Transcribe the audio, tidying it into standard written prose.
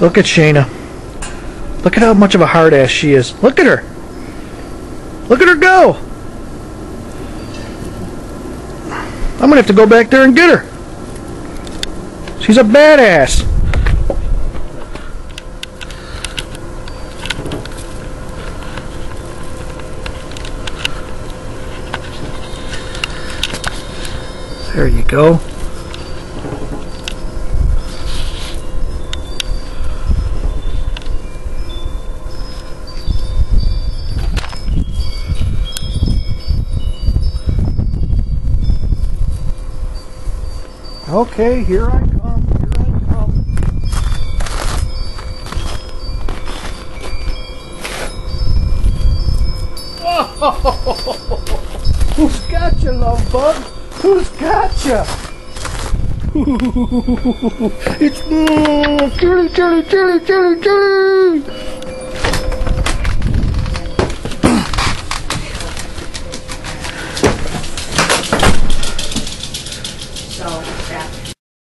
Look at Shayna. Look at how much of a hard ass she is. Look at her. Look at her go. I'm gonna have to go back there and get her. She's a badass. There you go. Okay, here I come, here I come. Whoa! Who's got you, love bug? Who's got you? It's Chili, Chili, Chili, Chili, Chili!